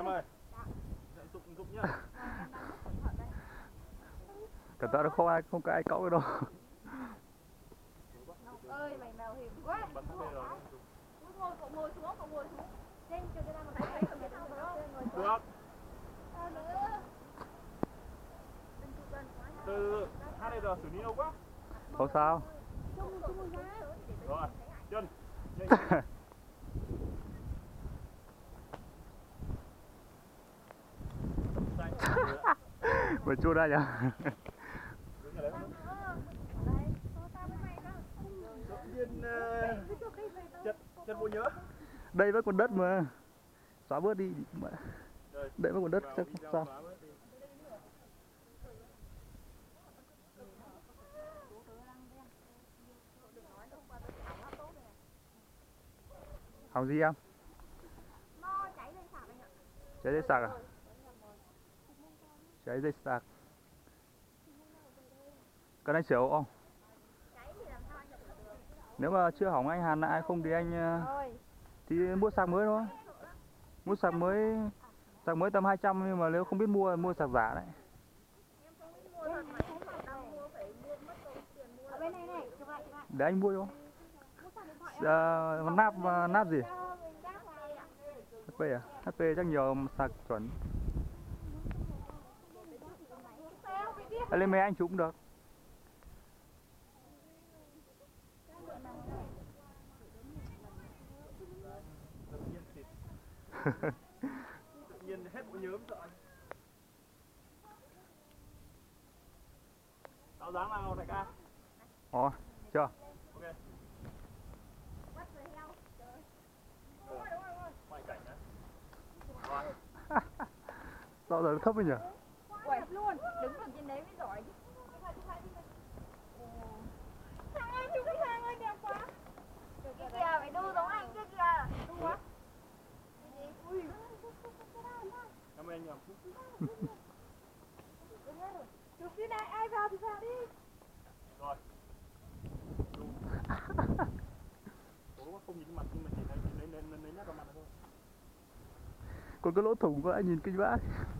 Em ơi. Dụng nhá. Cẩn thận, không có ai cõng đâu. Ngọc ơi, mày mèo hiểm quá. Ngồi ngồi xuống. Trên cho ra một cái thấy Được. Từ hai này giờ xử lý lâu quá. Không sao. Rồi, chân. Vừa chua ra nhỉ. Chân bộ nhớ. Đây vẫn còn đất mà. Xóa bớt đi. Đây vẫn còn đất chắc không sao. Hỏng gì em? Cháy dây sạc à? Cháy dây sạc. Cần anh sửa không? Nếu mà chưa hỏng anh hàn lại, không thì anh thì mua sạc mới thôi. Mua sạc mới tầm 200, nhưng mà nếu không biết mua sạc giả đấy. Để anh mua cho. Nắp gì? HP à? HP chắc nhiều sạc chuẩn. Lên máy anh chụp cũng được. Tự nhiên hết bộ nhớ sợ. Tao dáng nào đại ca? Ồ, chưa? Ok. Ngoại cảnh á. Rồi. Sao giờ thấp ấy nhỉ? Ui, luôn, đứng ở trên đấy mới giỏi chứ. Thằng ơi, chụp cái thang ơi, đẹp quá. Cái kìa, phải đu giống anh kia kìa. Đu quá. Ui. Cảm ơn anh nhầm. Chụp cái này, ai vào thì vào đi. Rồi. Ủa, không nhìn mặt nhưng mà chỉ thấy lấy nhát vào mặt thôi. Còn cái lỗ thủng của anh nhìn kinh vãi.